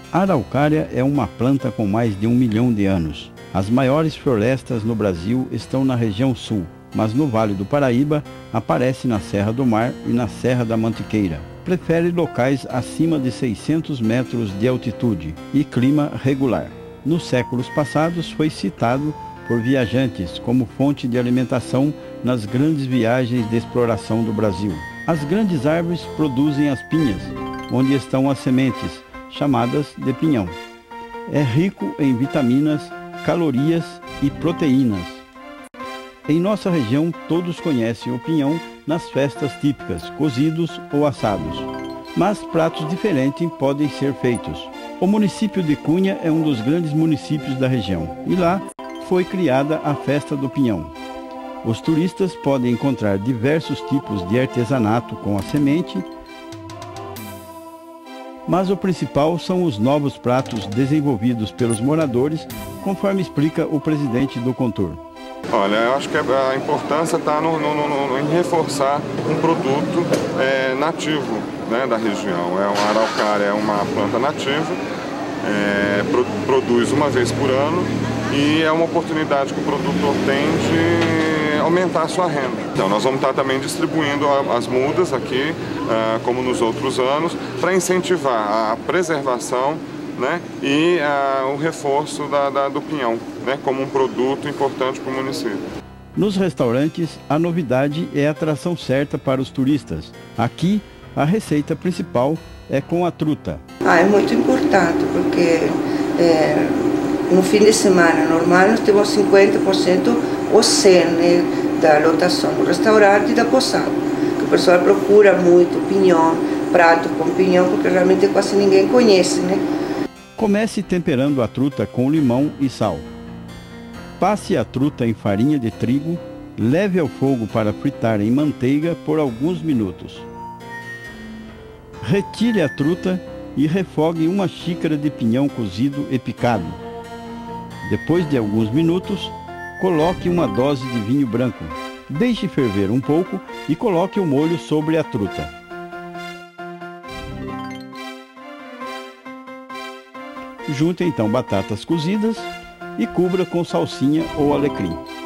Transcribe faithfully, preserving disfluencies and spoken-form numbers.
A araucária é uma planta com mais de um milhão de anos. As maiores florestas no Brasil estão na região sul, mas no Vale do Paraíba aparece na Serra do Mar e na Serra da Mantiqueira. Prefere locais acima de seiscentos metros de altitude e clima regular. Nos séculos passados foi citado por viajantes como fonte de alimentação nas grandes viagens de exploração do Brasil. As grandes árvores produzem as pinhas, onde estão as sementes, chamadas de pinhão. É rico em vitaminas, calorias e proteínas. Em nossa região, todos conhecem o pinhão nas festas típicas, cozidos ou assados. Mas pratos diferentes podem ser feitos. O município de Cunha é um dos grandes municípios da região, e lá foi criada a Festa do Pinhão. Os turistas podem encontrar diversos tipos de artesanato com a semente, mas o principal são os novos pratos desenvolvidos pelos moradores, conforme explica o presidente do Contur. Olha, eu acho que a importância está no, no, no, em reforçar um produto é, nativo, né, da região. É uma araucária, é uma planta nativa, é, pro, produz uma vez por ano e é uma oportunidade que o produtor tem de aumentar a sua renda. Então nós vamos estar também distribuindo as mudas aqui, uh, como nos outros anos, para incentivar a preservação, né, e uh, o reforço da, da, do pinhão, né, como um produto importante para o município. Nos restaurantes, a novidade é a atração certa para os turistas. Aqui, a receita principal é com a truta. Ah, é muito importante, porque é, no fim de semana normal nós temos cinquenta por cento o cerne da lotação do restaurante e da pousada. O pessoal procura muito pinhão, prato com pinhão, porque realmente quase ninguém conhece, né? Comece temperando a truta com limão e sal. Passe a truta em farinha de trigo, leve ao fogo para fritar em manteiga por alguns minutos. Retire a truta e refogue uma xícara de pinhão cozido e picado. Depois de alguns minutos, coloque uma dose de vinho branco. Deixe ferver um pouco e coloque o molho sobre a truta. Junte então batatas cozidas e cubra com salsinha ou alecrim.